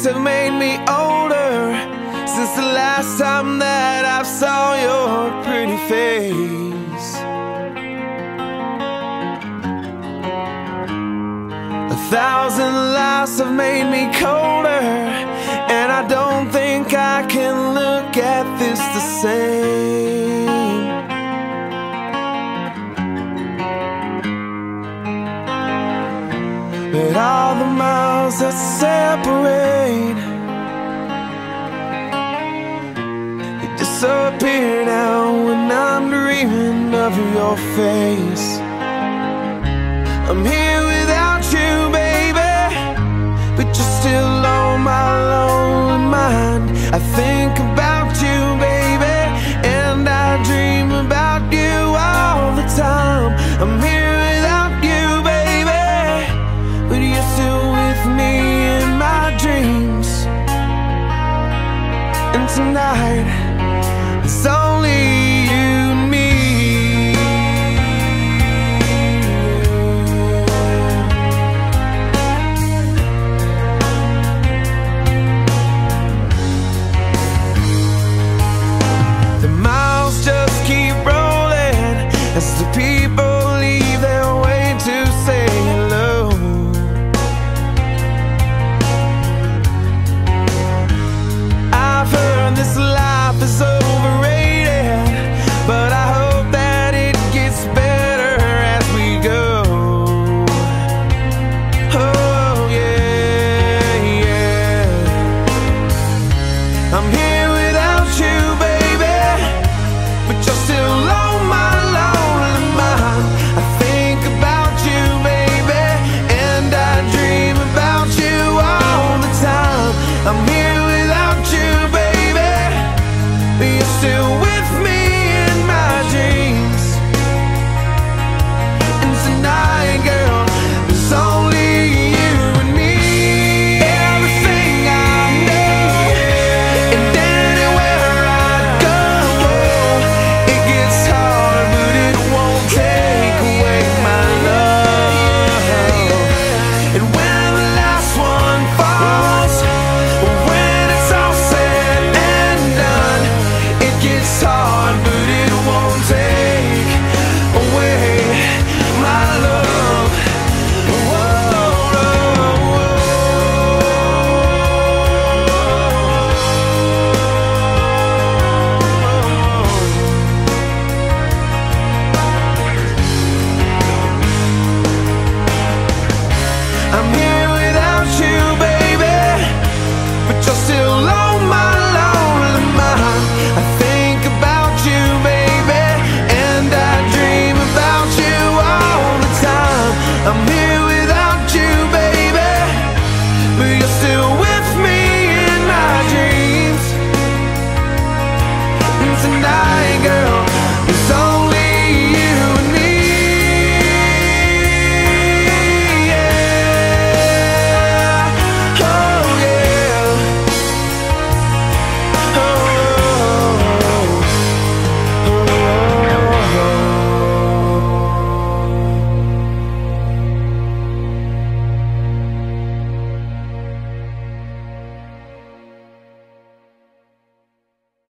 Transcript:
years have made me older since the last time that I saw your pretty face. 1,000 lives have made me colder, and I don't think I can look at this the same. But all the miles that separate, they disappear now when I'm dreaming of your face. I'm here without you, baby, but you're still on my lonely mind. I think